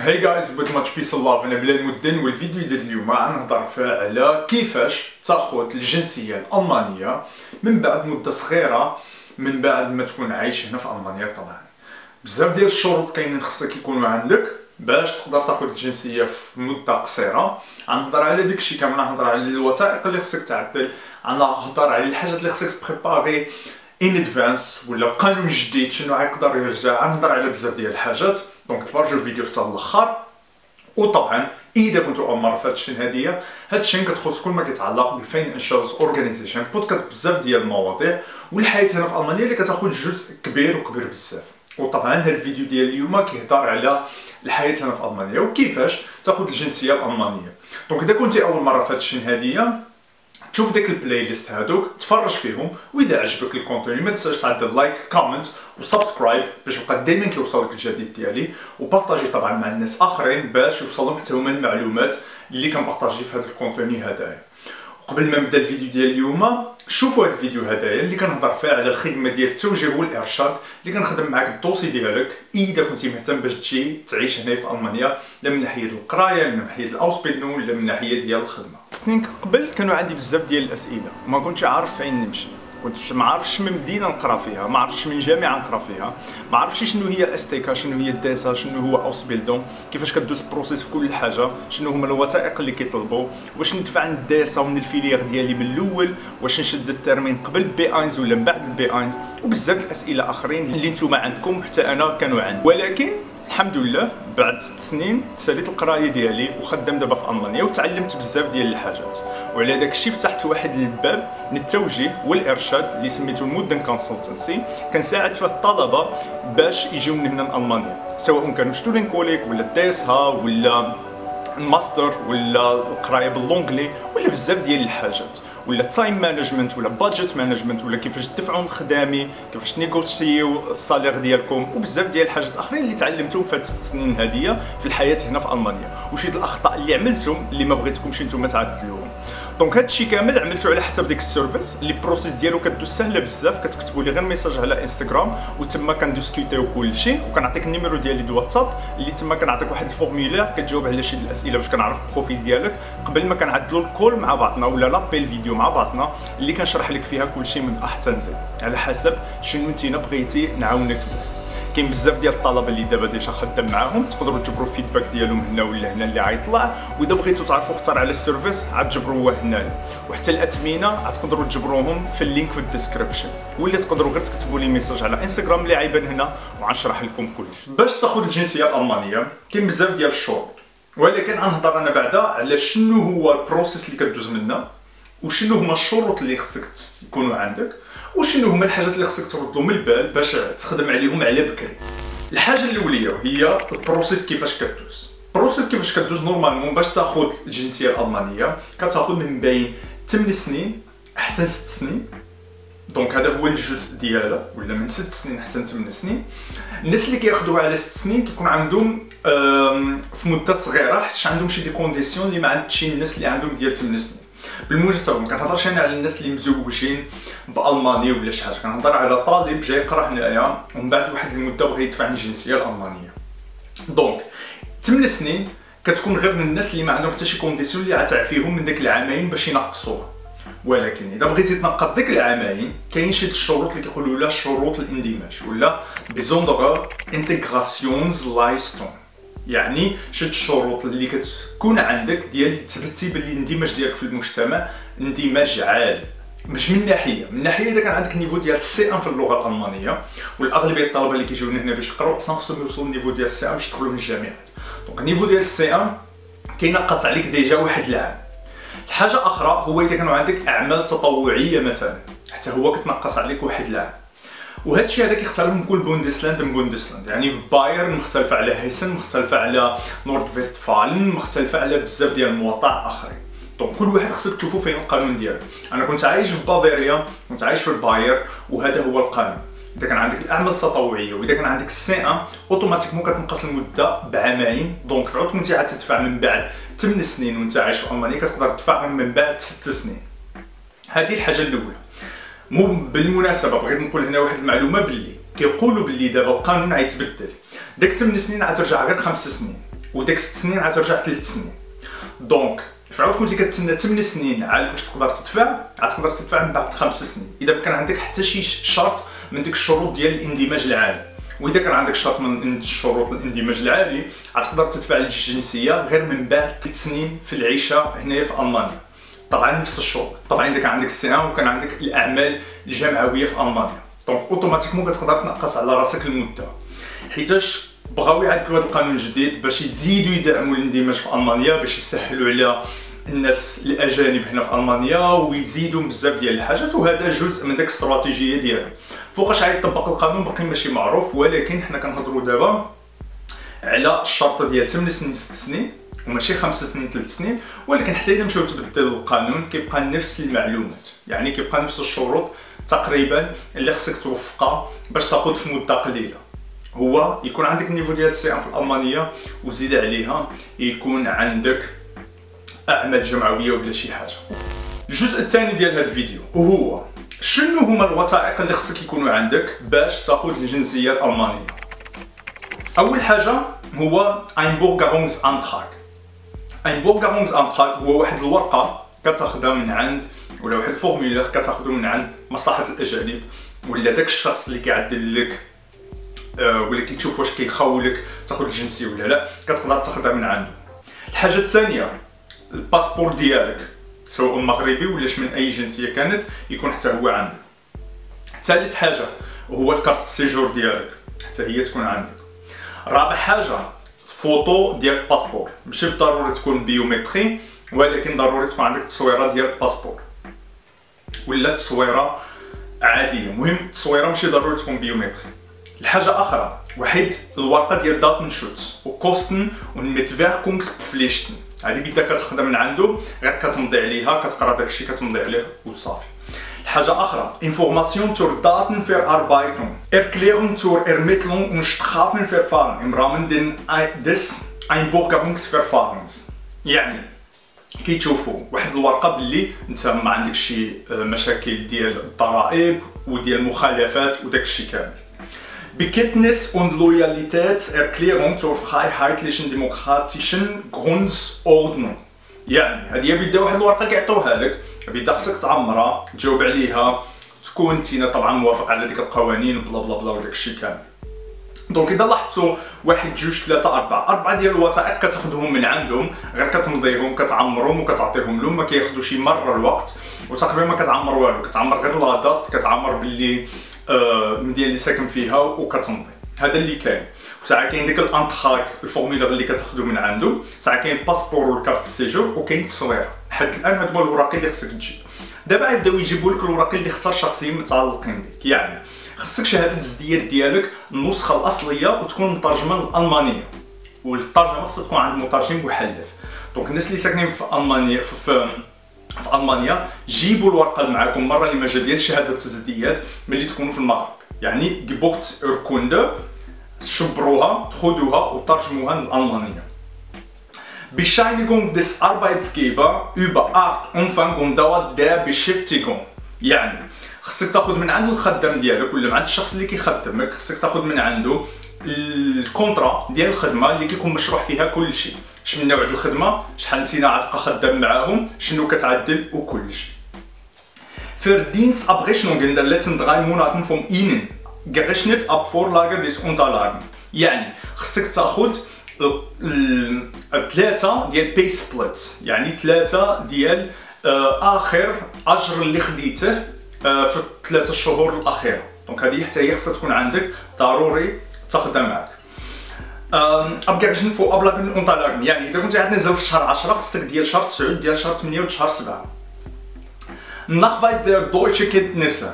هاي جايز with much peace and love. انا بلال مدن، والفيديو ديال اليوم غنهضر فيه على كيفاش تاخذ الجنسيه الالمانيه من بعد مده صغيره من بعد ما تكون عايش هنا في المانيا. طبعا بزاف ديال الشروط كاينين خصك يكونوا عندك باش تقدر تاخذ الجنسيه في مده قصيره. غنهضر على داكشي كامل، غنهضر على الوثائق اللي خصك تعدل، غنهضر على الحاجات اللي خصك تبريباري ان ادفانس ولا قانون جديد شنو غيقدر يرجع. غنهضر على بزاف ديال الحاجات، دونك تفرجوا الفيديو حتى الاخر. وطبعا اذا كنتو اول مره في هاد الشين هاديه، هاد الشين كتخص كل ما كيتعلق بالفاينانشالز اورغانيزيشن، بودكاست بزاف ديال المواضيع والحياه هنا في المانيا اللي كتاخذ جزء كبير وكبير بزاف. وطبعا هاد الفيديو ديال اليوم كيهضر على الحياه هنا في المانيا وكيفاش تاخذ الجنسيه الالمانيه. دونك اذا كنتي اول مره في هاد الشين هاديه، تشوف داك البلاي ليست هادوك، تفرج فيهم، واذا عجبك الكونتوني ما تنساش تعدل لايك كومنت وسبسكرايب باش يبقى دائما كيوصلك الجديد ديالي، وبارطاجي طبعا مع الناس اخرين باش يوصلهم حتى هما المعلومات اللي كنبارطاجي في هذا الكونتوني هذايا. قبل ما نبدا الفيديو ديال اليوم، شوفوا هذا الفيديو هذايا اللي كنهضر فيه على الخدمه ديال التوجيه والارشاد اللي كنخدم معاك الدوسي ديالك اذا كنتي مهتم باش تجي تعيش هنا في المانيا، لا من ناحيه القرايه، لا من ناحيه الاوسبيلدون، لا من ناحيه ديال الخدمه. سنين قبل كانوا عندي بزاف ديال الاسئله، ما كنتش عارف فين نمشي، كنتش ما عارفش من مدينه نقرا فيها، ما عرفتش من جامعه نقرا فيها، ما عرفتش شنو هي الاستيكا، شنو هي الداسا، شنو هو اوسبيلدون، كيفاش كدوز البروسيس في كل حاجه، شنو هما الوثائق اللي كيطلبوا، واش ندفع الداسا ومن الفيليير ديالي من الاول، واش نشد الترمين قبل بي اينز ولا من بعد البي اينز، وبزاف الاسئله اخرين اللي نتوما عندكم حتى انا كانوا عندي. ولكن الحمد لله بعد 6 سنين ساليت القرايه ديالي وخدام دابا في المانيا وتعلمت بزاف ديال الحاجات، وعلى داك الشيء فتحت واحد الباب من التوجيه والارشاد اللي سميتو المودن كونسلتنسي، كنساعد فيه الطلبه باش يجيو من هنا لالمانيا، سواء كانوا ستودنت كوليك ولا ديسها ولا الماستر ولا القرايه باللونجلي ولا بزاف ديال الحاجات، ولا تايم مانجمنت ولا بادجيت مانجمنت، ولا كيفاش تدفعوا الخدامي، كيفاش نيغوسيو الصالير ديالكم، وبزاف ديال الحاجات اخرين اللي تعلمتهم في هاد 6 سنين هاديه في الحياه هنا في المانيا، وشي الاخطاء اللي عملتهم اللي ما بغيتكمش نتوما تعدلوهم. دونك هادشي كامل عملته على حسب ديك السيرفيس اللي البروسيس ديالو كدوز سهله بزاف، كتكتبوا لي غير ميساج على انستغرام وتما كنديسكوتيو كلشي، وكنعطيك النيميرو ديالي دو واتساب اللي تما كنعطيك واحد الفورميلير كتجاوب على شي الاسئله باش كنعرف البروفيل ديالك قبل ما كنعدلوا الكول مع بعضنا ولا لابيل فيديو مع بعضنا اللي كنشرح لك فيها كلشي من أ حتى ز على حسب شنو نتينا بغيتي نعاونك به. كاين بزاف ديال الطلبه اللي دابا ديجا خدام معاهم، تقدروا تجبروا الفيدباك ديالهم هنا ولا هنا اللي غيطلع، واذا بغيتوا تعرفوا اكثر على السيرفيس عاد تجبروه هنايا، وحتى الاثمنه عاد تقدروا تجبروهم في اللينك في الديسكريبشن، ولا تقدروا غير تكتبوا لي ميساج على انستغرام اللي عيبان هنا وغنشرح لكم كلشي. باش تاخذ الجنسيه الالمانيه كاين بزاف ديال الشروط، ولكن غنهضر انا بعدا على شنو هو البروسيس اللي كدوز منه، وشنو هما الشروط اللي خصك يكونوا عندك، وشنو هما الحاجات اللي خصك ترد لهم البال باش تخدم عليهم على بكري. الحاجه الاوليه وهي البروسيس كيفاش كدوز. البروسيس كيفاش كدوز نورمالمون باش تاخذ الجنسيه الالمانيه كتاخذ من بين 8 سنين حتى 6 سنين، دونك هذا هو الجزء ديالها، ولا من 6 سنين حتى 8 سنين. الناس اللي كياخذوها على 6 سنين كيكون عندهم في مده صغيره، حيت عندهم شي دي كونديسيون اللي ما عندش الناس اللي عندهم ديال 8 سنين. بالمناسبه ما كنهضرش انا على الناس اللي مزوجين بالماني ولا شي حاجه، كنهضر على طالب جاي يقرا هنايا ومن بعد واحد المده بغى يدفع الجنسيه الالمانيه. دونك 8 سنين كتكون غير للناس اللي ما عندهم حتى شي كونديسيون اللي غتعفيهم من داك العامين باش ينقصوها. ولكن اذا بغيتي تنقص ديك العامين كاين شي الشروط اللي كيقولوا لها شروط الاندماج ولا بيزوندغ انتغراسيونز لايستون، يعني شد الشروط اللي كتكون عندك ديال تثبتي باللي الاندماج ديالك في المجتمع اندماج عالي. مش من ناحيه اذا كان عندك نيفو ديال سي 1 في اللغه الالمانيه، والاغلبيه الطلبه اللي كيجيو هنا باش يقراو خصهم يوصلوا للنيفو ديال سي 1 باش يدخلوا من الجامعات. دونك النيفو ديال سي 1 كينقص عليك ديجا واحد العام. الحاجه اخرى هو اذا كانوا عندك اعمال تطوعيه مثلا، حتى هو كتنقص عليك واحد العام. وهذا الشيء هذا كيختلف من كل بوندسلاند، يعني في بايرن مختلفه على هيسن، مختلفه على نورد فيستفالن، مختلفه على بزاف ديال المواقع اخرين. دونك كل واحد خصك تشوفوا فين القانون ديالو. انا كنت عايش في بافاريا، كنت عايش في الباير، وهذا هو القانون. اذا كان عندك الاعمال التطوعيه واذا كان عندك سي 1 اوتوماتيكمون كتنقص المده بعامين، دونك في عوض كنتي عاد تدفع من بعد 8 سنين وانت عايش في المانيا كتقدر تدفع من بعد 6 سنين. هذه الحاجه الاولى. بالمناسبه بغيت نقول هنا واحد المعلومه، باللي كيقولوا باللي دابا القانون غيتبدل، داك 8 سنين غترجع غير 5 سنين، وداك 6 سنين عاد ترجع 3 سنين. دونك فعاود كنتي كتسنى 8 سنين عاد باش تقدر تدفع، عاد تقدر تدفع من بعد 5 سنين اذا كان عندك حتى شي شرط من ديك الشروط ديال الاندماج العالي. واذا كان عندك شرط من شروط الاندماج العالي عاد تقدر تدفع الجنسيه غير من بعد 3 سنين في العيشه هنايا في المانيا. طبعا نفس الشروط، طبعا اذا كان عندك سي ان وكان عندك الاعمال الجامعويه في المانيا، دونك اوتوماتيكمون كتقدر تنقص على راسك المده، حيتاش بغاو يعدلوا هذا القانون الجديد باش يزيدوا يدعموا الاندماج في المانيا، باش يسهلوا على الناس الاجانب هنا في المانيا ويزيدوا بزاف ديال الحاجات، وهذا جزء من داك الاستراتيجيه ديالهم. فوقاش غيطبق القانون باقي ماشي معروف، ولكن حنا كنهضروا دابا على الشرط ديال 8 سنين 6 سنين وماشي 5 سنين 3 سنين، ولكن حتى اذا مشاو تبدل القانون كيبقى نفس المعلومات، يعني كيبقى نفس الشروط تقريبا اللي خصك توفقها باش تاخذ في مده قليله. هو يكون عندك النيفو ديال السي ان في الالمانيه، وزيد عليها يكون عندك اعمال جامعويه ولا شي حاجه. الجزء الثاني ديال هذا الفيديو وهو شنو هما الوثائق اللي خصك يكونوا عندك باش تاخذ الجنسيه الالمانيه. اول حاجه هو Einbürgerungsantrag. Einbürgerungsantrag هو واحد الورقه كتاخذها من عند، ولا واحد الفورمولير كتاخذو من عند مصلحه الاجانب، ولا داك الشخص اللي كيعدل لك ولا كيتشوف واش كيخولك تاخذ الجنسيه ولا لا، كتقدر تاخذها من عنده. الحاجه الثانيه الباسبور ديالك، سواء مغربي ولا من اي جنسيه كانت، يكون حتى هو عندك. ثالث حاجه هو الكارت السيجور ديالك، حتى هي تكون عندك. رابع حاجه فوتو ديال الباسبور، ماشي بالضروري تكون بيومتري، ولكن ضروري تكون عندك التصويره ديال الباسبور ولا تصويره عاديه، المهم التصويره ماشي ضروري تكون بيومتري. الحاجه اخرى واحد الورقه ديال داتنشوتس وكوستن والميتفيركونغسبفليشتن، هذه بدا كتاخذها من عنده، غير كتمضي عليها، كتقرا داكشي كتمضي عليه وصافي. الحاجه اخرى Information zur Datenverarbeitung, Erklärung zur Ermittlung und Strafverfahren im Rahmen des Einbürgerungsverfahrens. يعني كيتشوفوا واحد الورقه باللي انت ما عندكش شي مشاكل ديال الضرائب وديال المخالفات وداكشي كامل. Bekenntnis und Loyalitätserklärung zur freiheitlichen demokratischen Grundordnung. يعني هذه بدا واحد الورقه كيعطيوها لك، بدا خصك تعمرها، تجاوب عليها، تكون انت طبعا موافق على ديك القوانين بلا بلا بلا وداك الشيء كامل. دونك اذا لاحظتوا 1 2 3 4 ديال الوثائق كتاخذهم من عندهم، غير كتمضيهم كتعمرهم وكتعطيهم لهم، ما كياخذوش مره الوقت، وتقريبا ما كتعمر والو، كتعمر غير لاطات، كتعمر باللي المدينه اللي ساكن فيها وكتمضي. هذا اللي كاين. وساعه كاين ديك الانتراك الفورمولير اللي كتاخذو من عنده، ساعه كاين الباسبور والكارت السيجور، وكاين التصوير. لحد الان هادو هما الوراق اللي خصك تجيب. دابا غيبداو يجيبوا لك الوراق اللي اختار شخصيين متعلقين بك، يعني خصك شهاده الازدياد ديالك النسخه الاصليه وتكون مترجمه للالمانيه، والترجمه خصها تكون عند مترجم محلف. دونك الناس اللي ساكنين في المانيا في المانيا جيبوا الورقه معاكم مره اللي ما جا ديال شهاده الازدياد ملي تكونوا في المغرب، يعني جيبوكت اوركوند، شبروها خذوها وترجموها للالمانيه. Bescheinigung des Arbeitgeber über Art, Umfang und Dauer der Beschäftigung. يعني خصك تاخذ من عند الخدام ديالك ولا من عند الشخص اللي كيخدمك، خصك تاخذ من عنده الكونطرا ديال الخدمه اللي كيكون مشروح فيها كل شيء، اش من نوع الخدمه، شحال انت عتبقى خدام معاهم، شنو كتعدل وكل شيء. Verdienstabrechnungen der letzten 3 Monaten von Ihnen gerechnet ab Vorlage des Unterlagen. يعني خصك تاخذ 3 ديال باي سبليتس، يعني 3 ديال اخر اجر اللي خديته في 3 شهور الاخيره. دونك هذه حتى هي خصها تكون عندك ضروري تاخذها معك. Abgerechnet vor Ablagen und Unterlagen، يعني اذا كنت غتنزل في شهر 10 خصك ديال شهر 9 ديال شهر 8 وديال شهر 7. Nachweis der deutsche Kenntnisse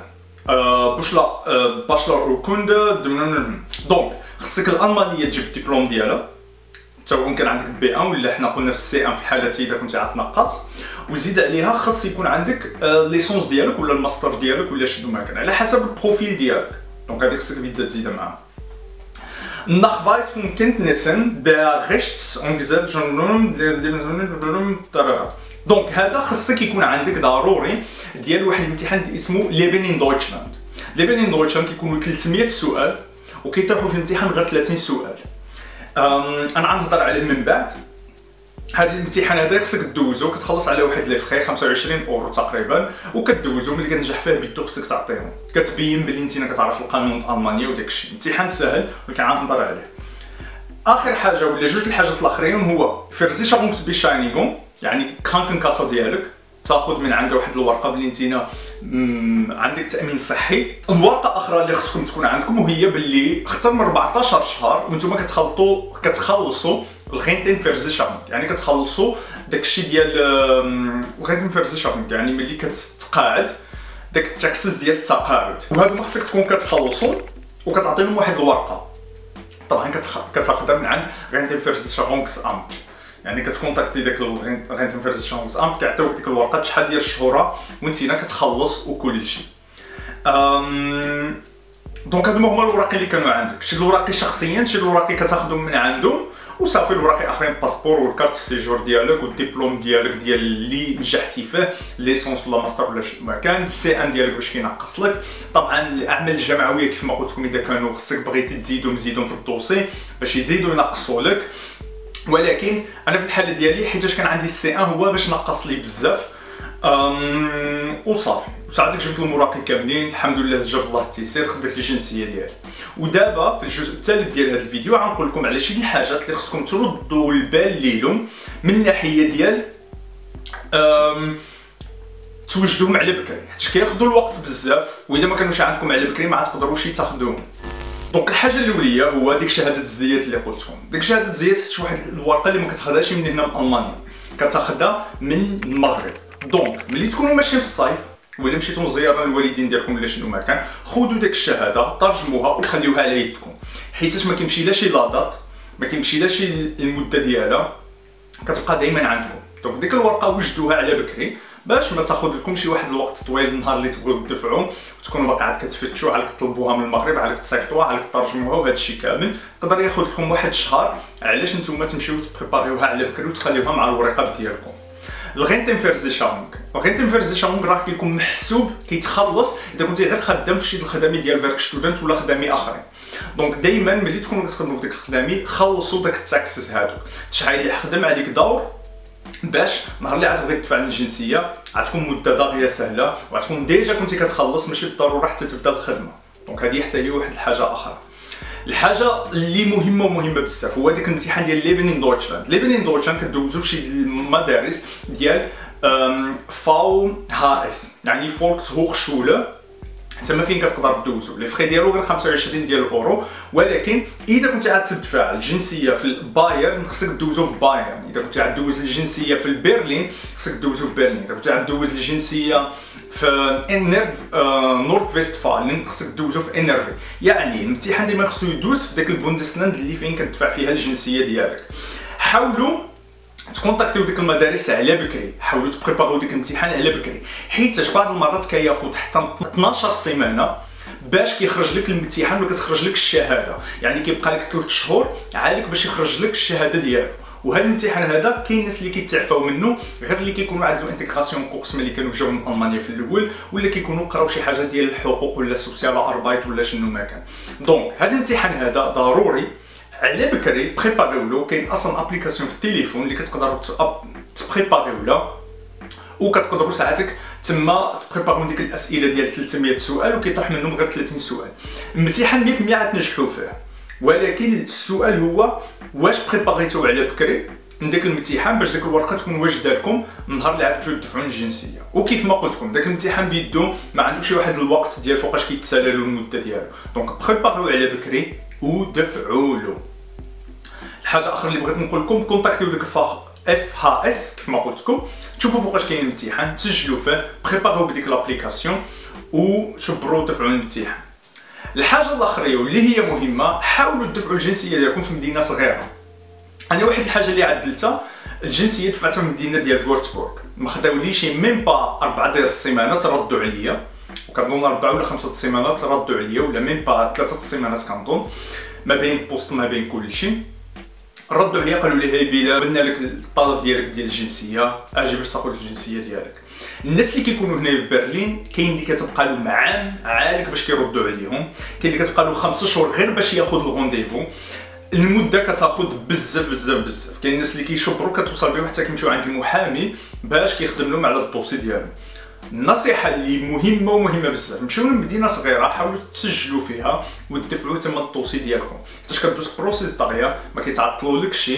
Bachelor-Urkunde. دونك خصك الالمانيه تجيب الدبلوم ديالها، سواء كان عندك بي 1 ولا حنا قلنا في السي 1 في الحاله اذا كنت غتنقص، وزيد عليها خص يكون عندك ليسونس ديالك ولا الماستر ديالك ولا شنو ما كان على حسب البروفيل ديالك. دونك هذيك خصك تبدا تزيدها معاها. Nachweis von Kenntnissen der Rechts- und Gesellschaftsordnung. دونك هذا خصك يكون عندك ضروري ديال واحد الامتحان اسمه ليبن ان دويتشلاند. ليبن ان دويتشلاند كيكونوا 300 سؤال وكيطرحوا في الامتحان غير 30 سؤال. انا غنهضر عليه من بعد. هذا الامتحان هذا خصك دوزو، كتخلص على واحد لي فخي 25 اورو تقريبا، وكدوزو ملي كتنجح فيه بيدو خصك تعطيهم، كتبين بلي انت كتعرف القانون الالماني وداك الشيء. امتحان سهل ولكن غنهضر عليه. اخر حاجه ولا جوج الحاجات الاخرين هو Versicherungsbescheinigung، يعني كرانكنكاسا ديالك تاخذ من عنده واحد الورقه بلي انت عندك تامين صحي. الورقه اخرى اللي خصكم تكون عندكم وهي باللي اكثر من 14 شهر وانتم كتخلصوا الغينتين فيرزيشارمونغ، يعني كتخلصوا داكشي ديال الغينتين فيرزيشارمونغ، يعني ملي كتقاعد داك التاكسيس ديال التقاعد، وهادو ما خصك تكون كتخلصوا وكتعطيهم واحد الورقه. طبعا كتاخذها من عند غينتين فيرزيشارمونغ امت، يعني كتكونتاكتي داك غينتين فيرزيشارمونغ امت كيعطيوك ديك الورقه شحال ديال الشهور وانت كتخلص وكل شيء. دونك هادو هما الوراقي اللي كانوا عندك، شي الوراقي شخصيا، شي الوراقي كتاخذهم من عندهم، وصافي الوراقي اخرين الباسبور والكارت السيجور ديالك والدبلوم ديالك ديال اللي نجحتي فيه، ليسونس ولا ماستر ولا شي ما كان، السي ان ديالك باش كينقص لك. طبعا الاعمال الجمعويه كيف ما قلت لكم اذا كانوا خصك بغيتي تزيدهم في الدوسي باش يزيدوا ينقصوا لك، ولكن انا في الحاله ديالي حيتاش كان عندي السي ان هو باش نقص لي بزاف. وصافي وساعتك جبت المراقي كاملين الحمد لله، جاب الله التيسير، خديت الجنسيه ديالي. ودابا في الجزء الثالث ديال هذا الفيديو غنقول لكم على شي الحاجات اللي خصكم تردوا البال ليهم من الناحيه ديال توجدوهم على بكري، حيت كياخذوا الوقت بزاف، واذا ما كانوش عندكم على بكري ما تقدروش تاخذوهم. دونك الحاجه الاوليه هو ديك شهاده الزيات اللي قلت لكم. ديك شهاده الزيات شي واحد الورقه اللي ما كتاخذهاش من هنا من المانيا، كتاخذها من المغرب. دونك ملي تكونوا ماشيين في الصيف ولا مشيتوا لزياره الوالدين ديالكم ولا شنو ما كان، خذوا ديك الشهاده ترجموها وخليوها على يدكم، حيت ما كيمشي لا شي لاطات، ما كيمشي لا شي المده ديالها، كتبقى دائما عندكم. دونك ديك الورقه وجدوها على بكري باش ما تاخذ لكم شي واحد الوقت طويل النهار اللي تبغيو تدفعوا وتكونوا باقي عاد كتفتشوا على تطلبوها من المغرب، على تصيفطوها، على ترجموها، وهذا الشيء كامل يقدر ياخذ لكم واحد الشهر. علاش نتوما تمشيو تبريباريوها على بكري وتخليوها مع الورقات ديالكم. الغينتين فيرزيشارمونغ، الغينتين فيرزيشارمونغ راه كيكون محسوب كيتخلص اذا كنتي غير خدام في شي الخدامي ديال فيرك ستودنت ولا خدامي اخرين. دونك دائما ملي تكونوا كتخدموا في ديك الخدامي خلصوا داك التاكسيس هادوك، شحال اللي خدم عليك دور باش نهار اللي عاد تبغي تدفع الجنسيه غتكون مده داغيه سهله وغتكون ديجا كنتي كتخلص، ماشي بالضروره حتى تبدا الخدمه. دونك هذه حتى هي واحد الحاجه اخرى. الحاجه اللي مهمه بزاف هو ديك الامتحان ديال ليبن ان دويتشلاند. ليبن ان دويتشلاند كدوزو شي المدارس ديال فاو ها اس، يعني فولكس هوخشوله، تما فين كتقدر دوزو. لي فخي ديالو غير 25 ديال الاورو، ولكن اذا كنتي عاد تدفع الجنسيه في بايرن خصك دوزو في بايرن، اذا كنتي عاد دوز الجنسيه في برلين خصك دوزو في برلين، اذا كنتي عاد دوز الجنسيه في نورث فيستفالن خصك دوزو في انرفي. يعني الامتحان ديما خصو يدوز في داك البوندسلاند اللي فين كتدفع فيها الجنسيه ديالك. حاولوا تكونتاكتيو ديك المدارس على بكري، حاولوا تبريباريو ديك الامتحان على بكري، حيت بعض المرات كياخذ حتى 12 سيمانه باش كيخرج لك الامتحان وكتخرج لك الشهاده، يعني كيبقى لك 3 شهور عالك باش يخرج لك الشهاده ديالو. وهذا الامتحان هذا كاين الناس اللي كيتعفاو منه غير اللي كيكونوا عندهم انتغراسيون كورس ملي كانوا جاو من المانيا في الاول، ولا كيكونوا قراو شي حاجه ديال الحقوق ولا السوسيال اربايت ولا شنو ما كان. دونك هذا الامتحان هذا ضروري على بكري بريباريو له. كاين اصلا ابليكاسيون في التليفون اللي كتقدروا تبريباريو له، وكتقدروا ساعتك تما تبريباريو ديك الاسئله ديال 300 سؤال وكيطيح منهم غير 30 سؤال. الامتحان 100% غتنجحوا فيه، ولكن السؤال هو واش بريباريتو على بكري من داك الامتحان باش ديك الورقه تكون واجده لكم النهار اللي عاد تجيو تدفعوا الجنسيه. وكيف ما قلت لكم داك الامتحان بيدو ما عندوش شي واحد الوقت ديال فوقاش كيتسالى له المده ديالو، دونك بريباريو على بكري ودفعوا له. الحاجه اخرى اللي بغيت نقول لكم، كونتاكتيو ديك اف ها اس كيف ما قلت لكم، شوفوا فوقاش كاين الامتحان، تسجلوا فيه، بريباريو بديك لابليكاسيون وشبروا دفعوا الامتحان. الحاجه الاخرى واللي هي مهمه، حاولوا تدفعوا الجنسيه ديالكم في مدينه صغيره. انا واحد الحاجه اللي عدلتها، الجنسيه دفعتها من المدينه ديال فورتسبورغ، ما خداوليش ميم با 4 ديال السيمانات ردوا عليا، وكنظن 4 ولا 5 السيمانات ردوا عليا، ولا ميم با 3 السيمانات كنظن، ما بين البوست ما بين كلشي ردوا عليا قالوا لي هاي بلا بدنا لك الطلب ديالك ديال الجنسيه، اجي باش تاخذ الجنسيه ديالك. الناس اللي كيكونوا هنا في برلين كاين اللي كتبقى لهم عام عالك باش كيردوا عليهم، كاين اللي كتبقى له 5 شهور غير باش ياخذ الغونديفو. المده كتاخذ بزاف بزاف بزاف. كاين الناس اللي كيشبروا كتوصل بهم حتى كيمشيو عند المحامي باش كيخدم لهم على الدوسي ديالهم. النصيحه اللي مهمه بزاف، مشيو لمدينه صغيره حاولوا تسجلوا فيها ودفعوا تما الدوسي ديالكم، حيت كدوز بروسيس طاغيه ما كيتعطلولكش.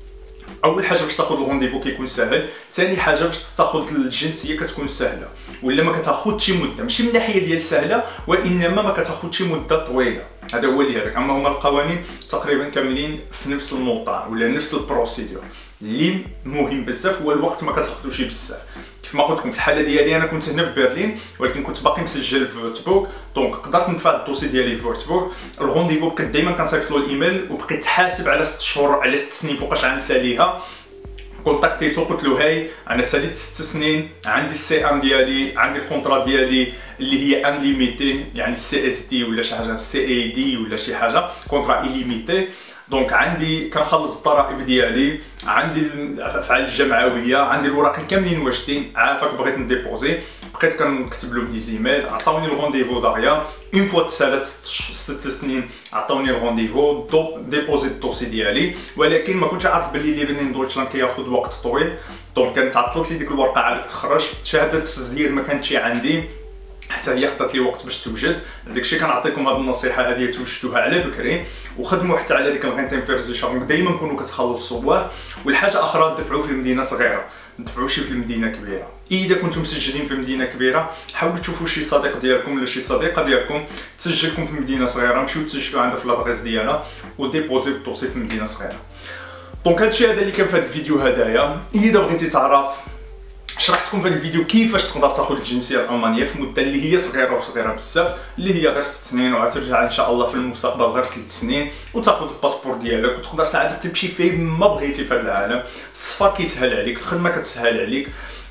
اول حاجه باش تاخذ الرونديفو كيكون ساهل، ثاني حاجه باش تاخذ الجنسيه كتكون سهله، ولا ما كتاخذش مده، ماشي من ناحيه ديال سهله وانما ما كتاخذش مده طويله. هذا هو اللي هذاك. اما هما القوانين تقريبا كاملين في نفس النقطه ولا نفس البروسيدور. اللي مهم بزاف هو الوقت، ما كتاخذوش بزاف. كيف ما قلت لكم في الحاله ديالي انا كنت هنا في برلين ولكن كنت باقي مسجل في فورتبورغ، دونك قدرت ندفع الدوسي ديالي في فورتبورغ. الرونديفو بقيت دائما كنصيفط له الايميل وبقيت حاسب على 6 شهور على 6 سنين فوقاش غنساليها. كونتاكتيتو قلت له هاي انا ساليت 6 سنين، عندي السي ان ديالي، عندي الكونطرا ديالي اللي هي ان ليميتي، يعني السي اس دي ولا شي حاجه، السي اي دي ولا شي حاجه، كونطرا ايليميتي. دونك عندي كنخلص الضرائب ديالي، عندي الافعال الجمعويه، عندي الوراق كاملين واجدين، عافاك بغيت نديبوزي. بقيت كنكتب لهم دي زيميل، عطاوني الرونديفو دغيا. اون فوا تسالات 6 سنين عطاوني الرونديفو، ديبوزي الدوسي ديالي. ولكن ما كنتش عارف بلي ليفنين دويتشلاند كياخذ وقت طويل، دونك كانت عطلت لي ديك الورقه عاد تخرج. شهاده التسجيل ما كانتش عندي، حتى هي خدات لي وقت باش توجد. داكشي كنعطيكم هذه النصيحه هذه توجدوها على بكري، وخدموا حتى على ديك الغينتيمفيرزيشن، دائما كونوا كتخلصوه. والحاجه اخرى دفعوا في المدينه صغيره، ما تدفعوش في المدينه كبيره. اذا كنتم مسجلين في مدينه كبيره حاولوا تشوفوا شي صديق ديالكم ولا شي صديقه ديالكم تسجلكم في مدينه صغيره، مشيو تسجلوا عندها في لادريس ديالها وديبوزي الدوسي في مدينه صغيره. دونك هادشي هذا اللي كان في هذا الفيديو هدايا. اذا بغيتي تعرف شرحت لكم في هذا الفيديو كيفاش تقدر تاخذ الجنسيه الالمانيه في مده اللي هي صغيره بزاف، اللي هي غير 6 سنين، وغترجع ان شاء الله في المستقبل غير 3 سنين وتاخذ الباسبور ديالك، وتقدر ساعتها تمشي فين ما بغيتي في هذا العالم. السفر كيسهل عليك، الخدمه كتسهل عليك،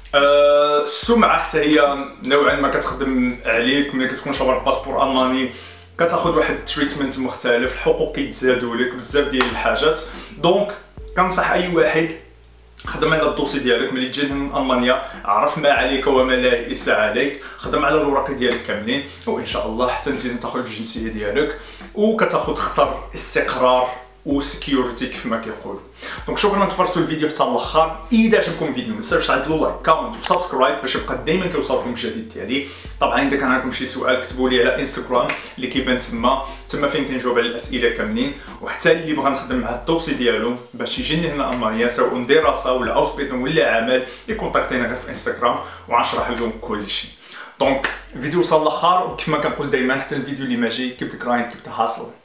السمعه حتى هي نوعا ما كتخدم عليك. ملي كتكون شابر باسبور الماني كتاخذ واحد التريتمنت مختلف، الحقوق كيتزادوا لك بزاف ديال الحاجات. دونك كنصح اي واحد خدم على الدوسي ديالك ملي تجي من المانيا، عرف ما عليك وما ليس عليك، خدم على الوراق ديالك كاملين، وان شاء الله حتى انت تاخذ الجنسيه ديالك وكتاخذ خطر استقرار وسكيورتي كيف ما كيقولوا. دونك شكرا تفرجتوا الفيديو حتى الاخر. اذا عجبكم الفيديو ما تنساوش تعدلوا لايك كومنت وسبسكرايب باش يبقى دائما كيوصلكم الجديد ديالي. طبعا اذا كان عندكم شي سؤال كتبوا لي على انستغرام اللي كيبان تما فين كنجاوب على الاسئله كاملين. وحتى اللي بغى نخدم مع الدوسي ديالو باش يجيني هنا المانيا سواء دراسه ولا اوسبيتال ولا عمل، يكونتاكتينا غير في انستغرام وغنشرح لكم كل شيء. دونك الفيديو وصل للاخر، وكيف ما كنقول دائما حتى الفيديو اللي ماجي كيبت جرايند كيبت هاسل.